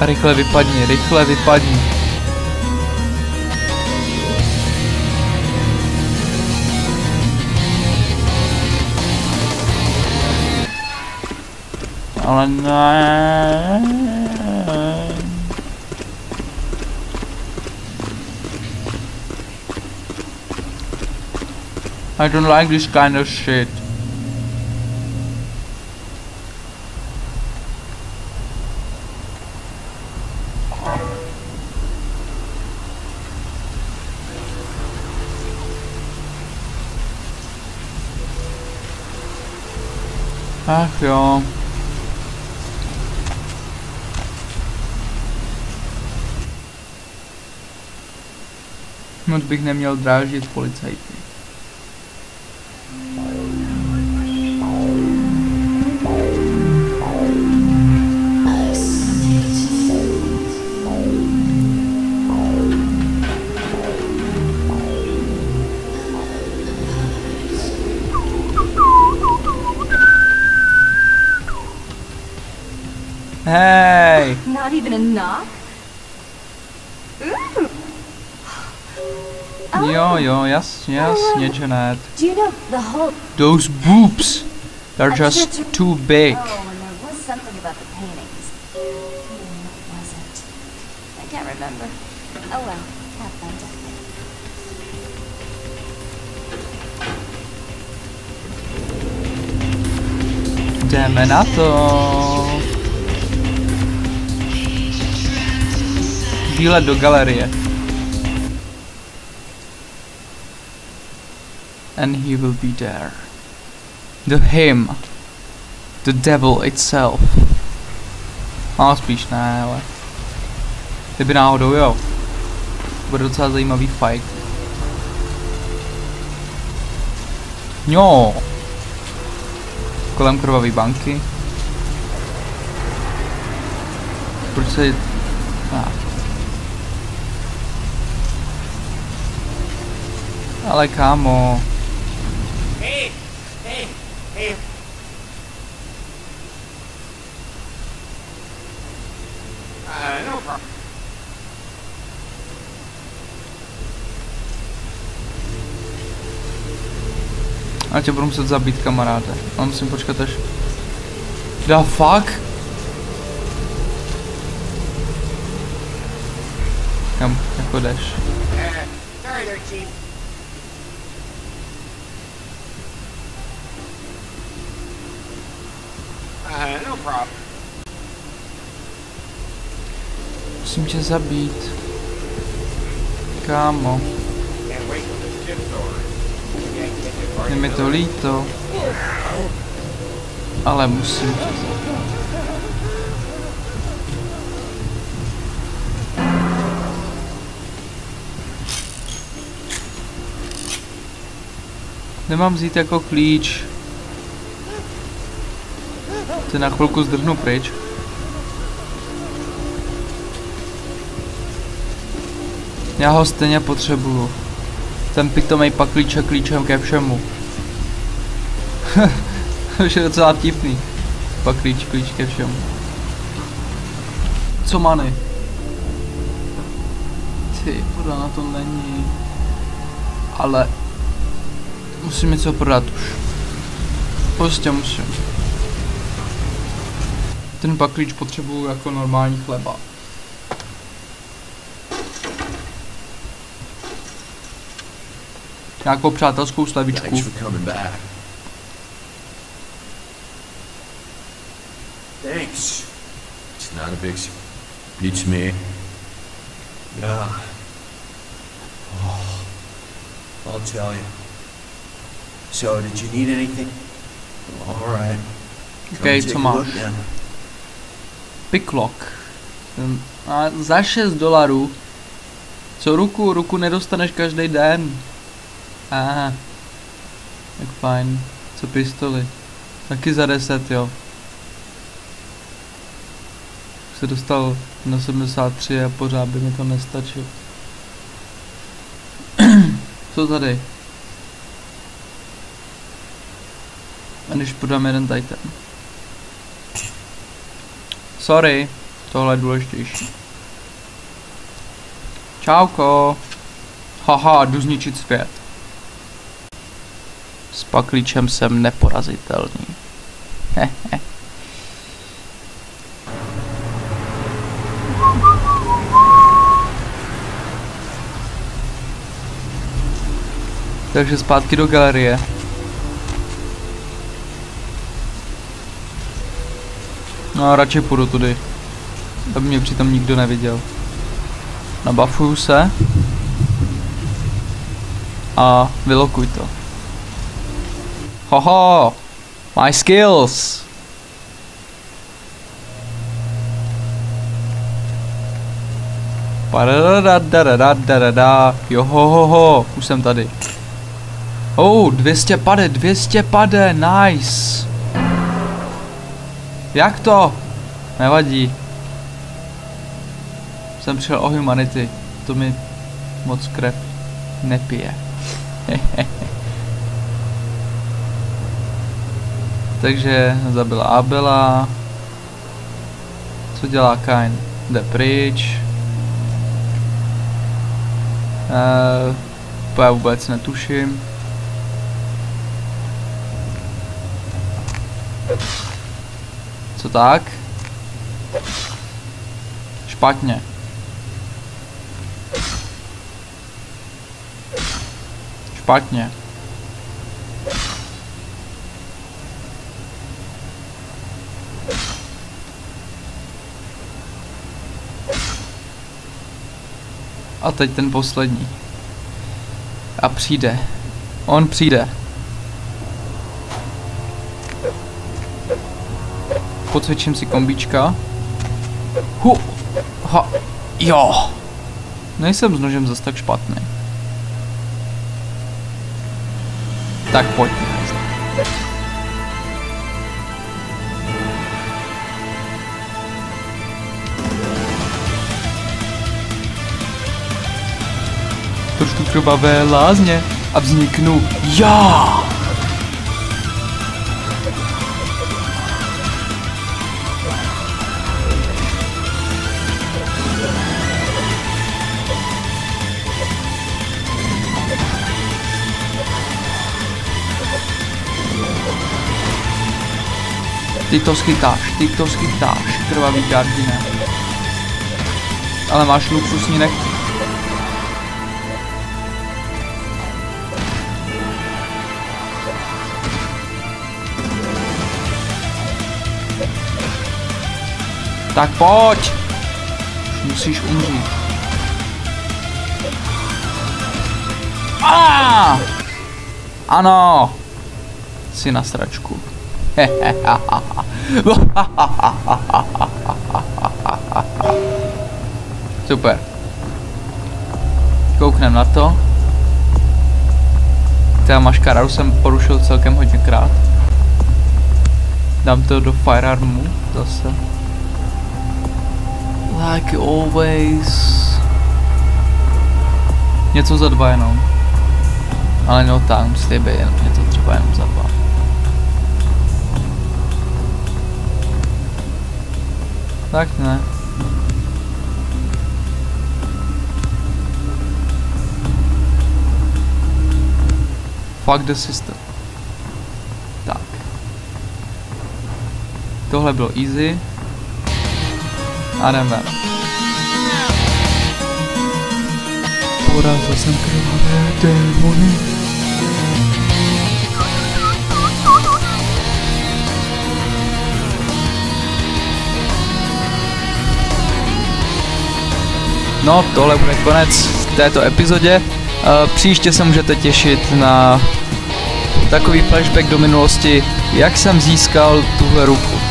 Rychle vypadni, rychle vypadni. Ale ne. I don't like this kind of shit. Ach jo. Moc bych neměl dráždit policajty. Hey! Not even a knock? Jo, jasně, Janet. Do you know the whole... Those boobs! They're just too big. Oh, and there was something about the paintings. What was it? I can't remember. Oh well, have fun. Jdeme na to. Výlet do galerie. And he will be there. Him. The devil itself. No, spíš ne, ale... Kdyby náhodou, jo. Bude docela zajímavý fight. Jo. Kolem krvavé banky. Proč se... Ale kámo. Hey. No problem. A tě budu muset zabít, kamaráde. A musím počkat až... Da fuck? Kam jako jdeš? Sorry there, Chief. No problem. Musím tě zabít. Kámo. Je mi to líto. Ale musím tě zabít. Nemám vzít jako klíč. Ty na chvilku zdrhnu pryč. Já ho stejně potřebuju. Ten pitomej paklíč je klíčem ke všemu. Už je docela vtipný. Paklíč, klíč ke všemu. Co many? Ty, voda na tom není. Ale... musím něco prodat už. Prostě musím. Ten paklíč potřebuju jako normální chleba. Nějakou přátelskou slevičku. Thanks. It's not a big deal. Beats me. Yeah. Oh, I'll tell you. So, did you need anything? All right. Okay, co máš? Picklock. A za $6. Co ruku nedostaneš každý den. Aha. Tak fajn. Co pistoli? Taky za 10, jo. Se dostal na 73 a pořád by mi to nestačilo. Co tady? A když podám jeden titan. Sorry. Tohle je důležitější. Čauko. Haha, jdu zničit svět. S paklíčem jsem neporazitelný. Hehe. Takže zpátky do galerie. No, radši půjdu tudy, aby mě přitom nikdo neviděl. Nabafuju se. A vylokuj to. Hoho! My skills! Padadadadadadadada. Jo ho ho ho, už jsem tady. 200 pade, nice. Jak to? Nevadí. Jsem přišel o humanity, to mi moc krev nepije. Takže zabila Abela. Co dělá Kain? Jde pryč. Já vůbec netuším. Co tak? Špatně. Špatně. A teď ten poslední. A přijde. On přijde. Pocvičím si kombíčka. Ha. Jo. Nejsem s nožem zas tak špatný. Tak pojď. Trošku krvavé lázně a vzniknu já. Ty to schytáš, krvavý gardine. Ale máš luxusní nechty. Tak pojď! Musíš umřít. Ano! Jsi na sračku. Super. Kouknem na to. Teda maškarádu jsem porušil celkem hodněkrát. Dám to do firearmu zase. Like always. Něco za 2 jenom. Ale no tak, musí být něco třeba jenom za 2. Tak ne. Fuck the system. Tak. Tohle bylo easy. A jdem ven. Porazil jsem krvavé démony. No, tohle bude konec této epizodě. Příště se můžete těšit na takový flashback do minulosti, jak jsem získal tuhle ruku.